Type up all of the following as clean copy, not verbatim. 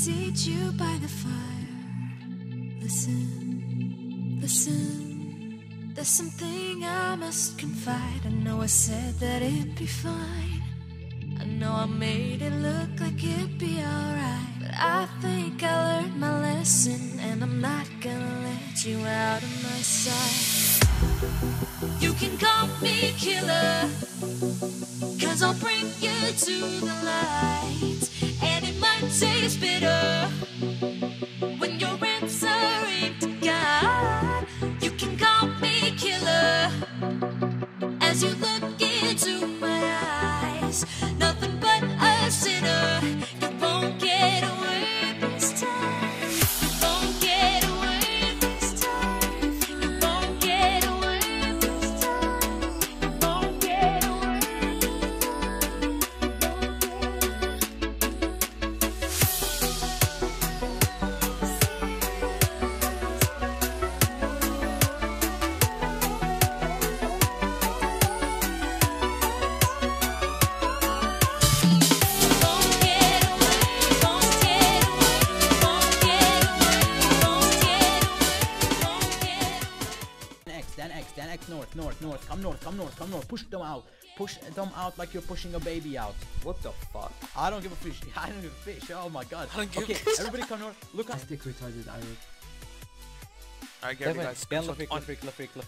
seat you by the fire. Listen, listen, there's something I must confide. I know I said that it'd be fine. I know I made it look like it'd be alright, but I think I learned my lesson, and I'm not gonna let you out of my sight. You can call me killer, 'cause I'll bring you to the light. And it might taste bitter when you're answering to God. You can call me killer as you look into my eyes. Nothing but a sinner. You won't get away this time. You won't get away this time. You won't get away this time. You won't get away this time. Dan X, north, come north, push them out like you're pushing a baby out. What the fuck? I don't give a fish, oh my god. I don't give okay, a fish. everybody come north, look at Stick retarded Irish. Alright, get ready, guys. Get On Lafrique.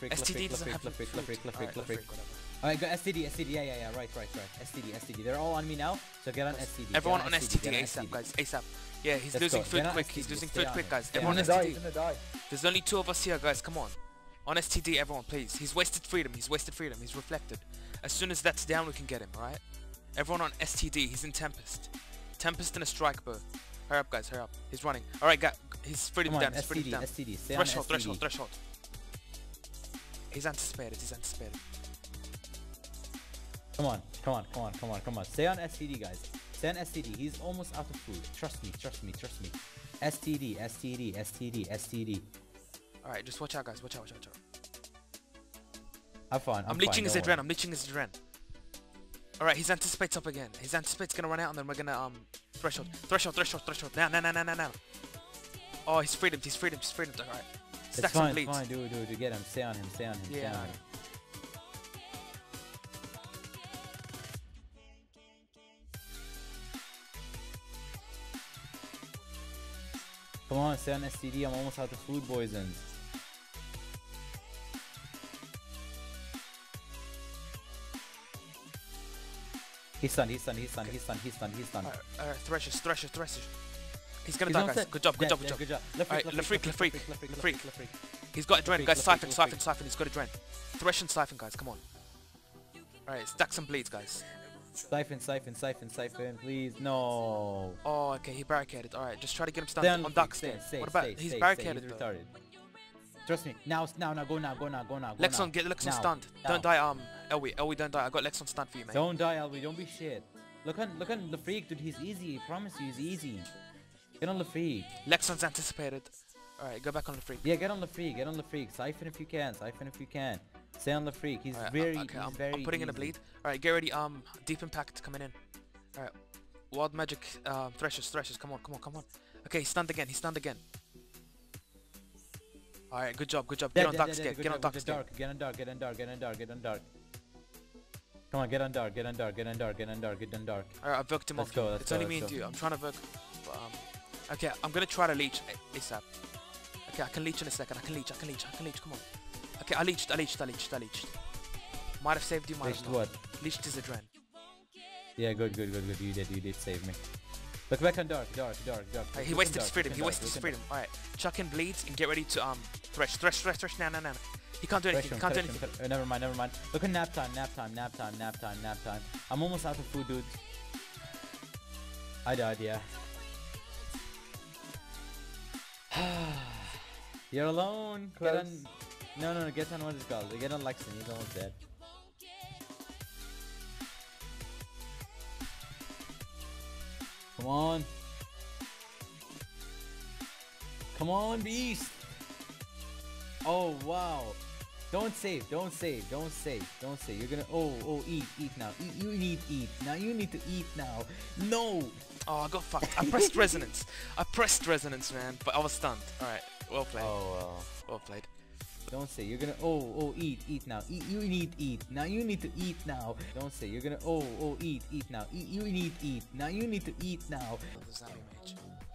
Alright, go STD, yeah, right. STD, they're all on me now, so get on STD. Everyone on STD ASAP, guys, ASAP. Yeah, he's Let's losing go. food Get on quick, STD, he's losing stay food on quick, him. guys. Stay Everyone on on him. STD. He's gonna die. There's only 2 of us here, guys, come on. On STD, everyone, please. He's wasted freedom, he's reflected. As soon as that's down, we can get him, alright? Everyone on STD, he's in Tempest. Tempest and a strike bow. Hurry up, guys, hurry up. He's running. Alright, he's freedom Come on, down, he's freedom down. STD, stay on STD. Threshold. He's anticipated. Come on. Stay on STD, guys. Stay on STD. He's almost out of food. Trust me. STD. Alright, just watch out, guys. Watch out. Have fun. I'm leeching his adren. Alright, he's anticipates up again. His anticipate's gonna run out and then we're gonna threshold. Now. Oh, he's freedomed. Alright. It's fine, do get him. Stay on him. Yeah. Come on, stay on STD. I'm almost out of food poisons. He's stunned. Alright, Threshers. He's gonna die, guys. Good job. Alright, Lafrique. He's got adren, guys. Siphon. He's got adren. Thresh and Siphon, guys. Come on. Alright, stack some bleeds, guys. Siphon, please. No. Oh, okay. He barricaded. Alright, just try to get him stunned on dark stay. What about he's barricaded? He's retarded. Trust me. Now, go now. Lexon, get Lexon stunned. Don't die, Elwie, don't die. I got Lexon stunned for you, man. Don't die, Elwie. Don't be shit. Look on Lafrique, dude. He's easy. I promise you, he's easy. Get on Lafrique. Lexon's anticipated. Alright, go back on Lafrique. Yeah, get on Lafrique. Siphon if you can. Stay on Lafrique. He's very, okay, he's very I'm putting in a bleed. Alright, get ready. Deep impact coming in. Alright, wild magic. Threshers. Come on. Okay, he's stunned again. Alright, good job. Get on dark scared. Get on dark. Get on dark. Come on, get on dark. Alright, I voked him off. It's only me and you. I'm trying to voke. Okay, I'm gonna try to leech ASAP. Okay, I can leech in a second. I can leech. Come on. Okay, I leeched. Might have saved you, might have not. What? Leeched his adren. Yeah, good. You did save me. Look back on dark. Hey, he wasted his freedom. Alright, chuck in bleeds and get ready to thresh. Now. He can't do anything. Never mind. Look at nap time. I'm almost out of food, dude. I died, yeah. You're alone. Close. Get on. No. Get on what it's called. Get on Lexon. He's almost dead. Come on, beast. Oh wow. Don't save, don't save, don't save, don't save. You're gonna, oh, eat now. You need eat. Now you need to eat now. No! Oh, I got fucked. I pressed resonance. I pressed resonance, man, but I was stunned. Alright, well played. Oh, Well played. don't say. You're gonna, oh, eat now. You need eat. Now you need to eat now. Don't say. You're gonna, oh, eat now. You need eat. Now you need to eat now. Oh, the zombie mage.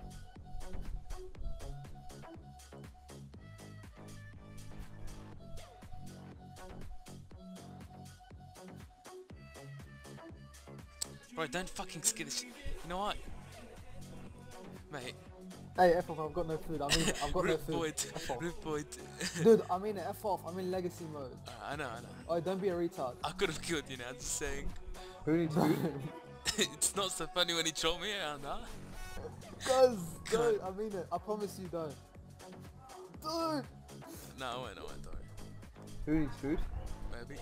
Bro, don't fucking skid this. You know what? Mate. Hey, F off, I've got no food. I mean it, I've got no Rip food. Boyd. F off. Rip Boyd. Dude, I mean it, F off. I'm in legacy mode. I know. Oh, don't be a retard. I could have killed you now, just saying. Who needs food? It's not so funny when you troll me, nah? Guys, don't. I mean it. I promise you don't. Dude! No, I won't, don't worry. Who needs food? Maybe.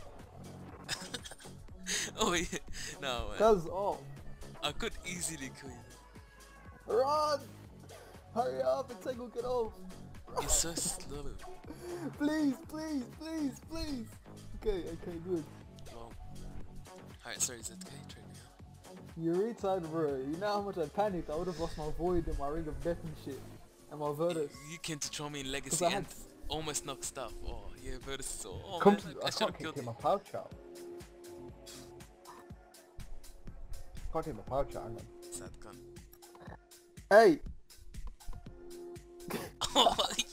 Oh yeah. No, man. Guys, oh. I could easily kill you. Run! Hurry up and take a get off. You're so slow. Please, please, please, please. Okay, good. Well. Alright, sorry, ZK, trade me out. You retard, bro. You know how much I panicked? I would have lost my void and my ring of death and shit. And my Virtus. You came to troll me in Legacy 'Cause I and had- almost knocked stuff. Oh, yeah, Virtus is all. Oh, Come man, to, I I should can't have killed get you. my pouch out. Can't get my pouch out, hang on. Sad gun. Hey! Oh,